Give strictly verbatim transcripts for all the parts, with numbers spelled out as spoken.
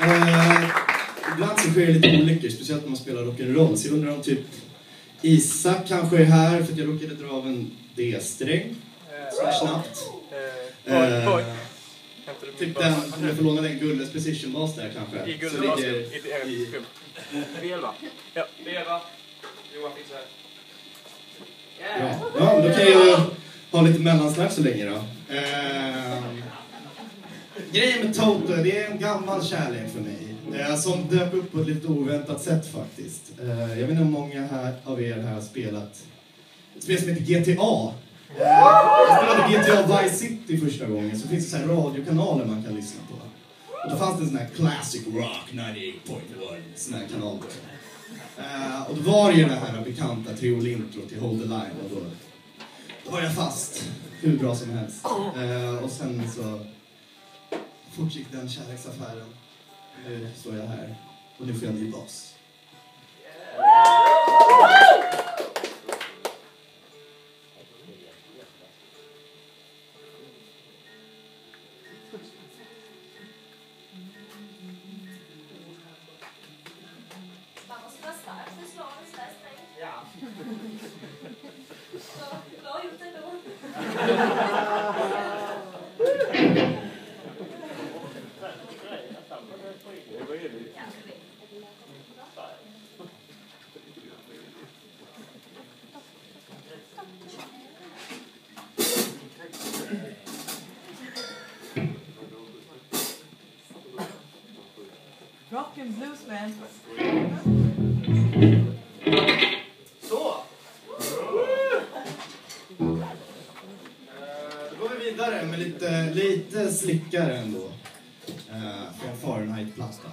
Eh, ibland så sker det lite olyckor, speciellt när man spelar rock'n'roll. Så jag undrar om typ Isak kanske är här för att jag råkade dra av en D-sträng. Så här snabbt. Eh, oj, typ den, om jag får låna den Gulles Precision Bass där kanske. I Gulles Bass, i i Veva. Ja, Veva. Johan finns här. Ja, ja, då kan jag ha lite mellansnack så länge då. Eh, grejen med Toto, det är en gammal kärlek för mig. Eh, som dök upp på ett lite oväntat sätt faktiskt. Eh, jag vet inte om många här, av er här har spelat ett spel som heter G T A. Eh, jag spelade G T A Vice City första gången, så finns det så här radiokanaler man kan lyssna på. Och då fanns det en sån här Classic Rock nittioåtta komma ett sån här kanal. Uh, och då var det ju den här bekanta triolintro till Hold the Line. Och då, då var jag fast hur bra som helst. Uh, och sen så fortgick den kärleksaffären. Nu står jag här och nu får jag bli boss. Bra gjort ändå. Rock and blues man. Så! Då går vi vidare med lite, lite slickare ändå. Uh, från Fahrenheit-plattan.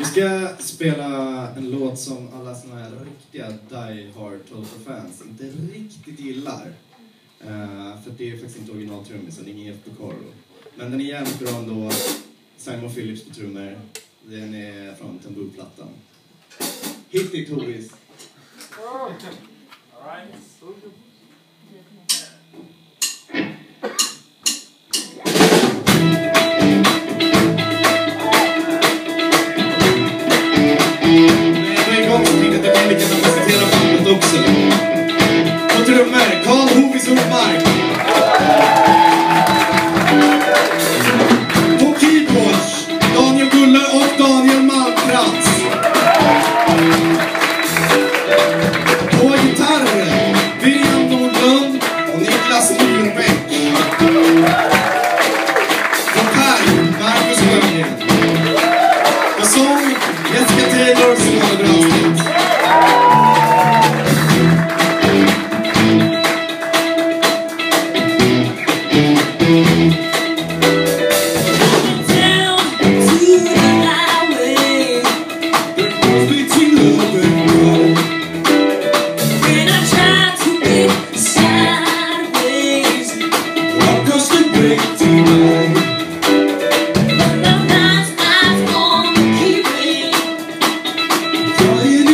ska spela en låt som alla såna här riktiga Die Hard Toto-fans inte riktigt gillar. Uh, för det är faktiskt inte originaltrummisen, det är ingen Jeff Porcaro. Men den är jävligt bra ändå. Simon Phillips på trummor. Den är från Tamboo-plattan. Hit it, Tovis. All right. Också. På trummor, Karl Hovis Uppmark. På keyboards, Daniel Gulle och Daniel Malmkrantz. På gitarrer, William Nordlund och Niklas Myrbäck. På Per, Marcus Sjögren. På sång, Jessica Taylor och Simone Brandstedt. Keep it.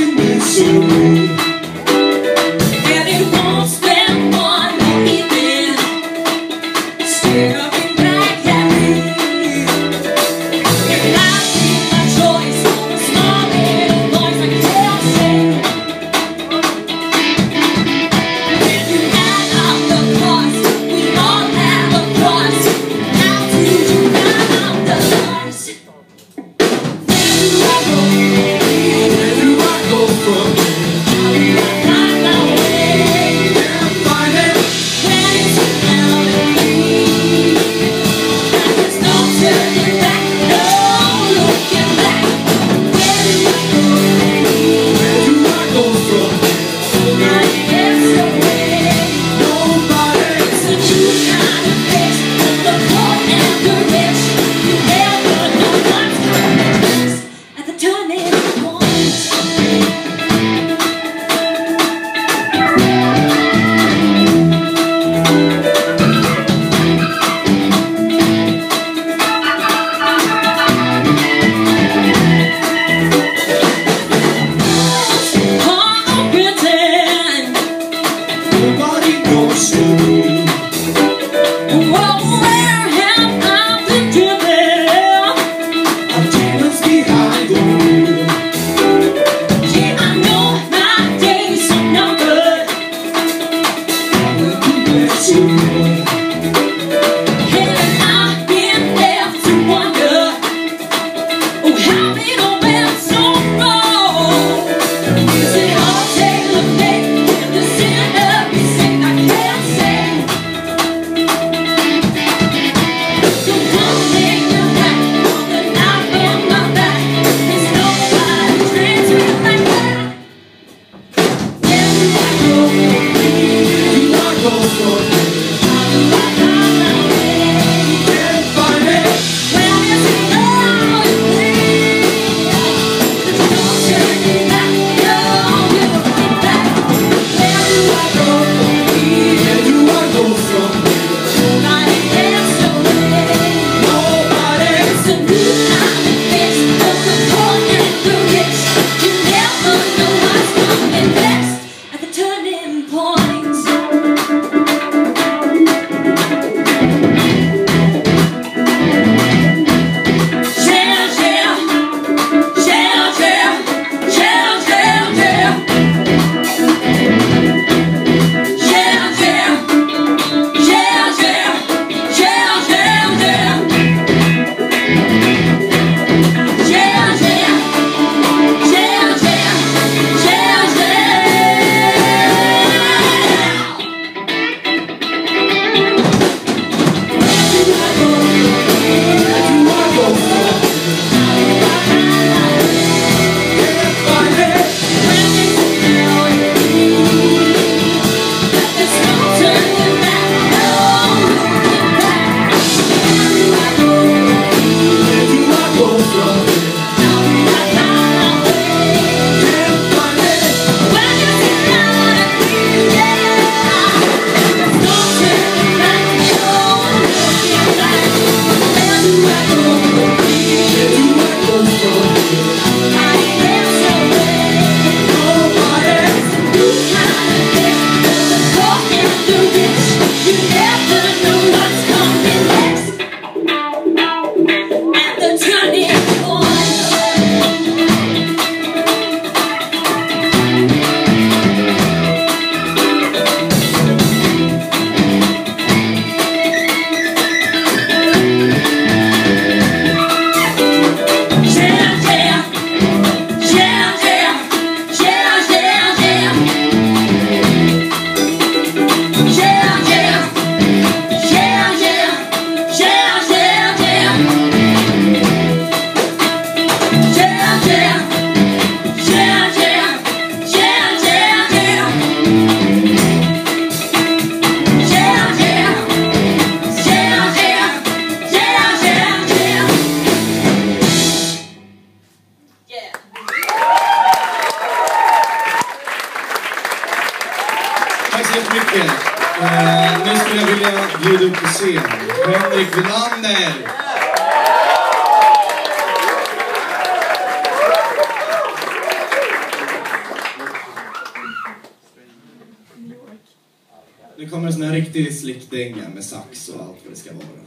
så jättemycket. Eh, nu skulle jag vilja bjuda upp på scen Henrik Welander. Nu kommer en sån här riktig slickdänga med sax och allt vad det ska vara.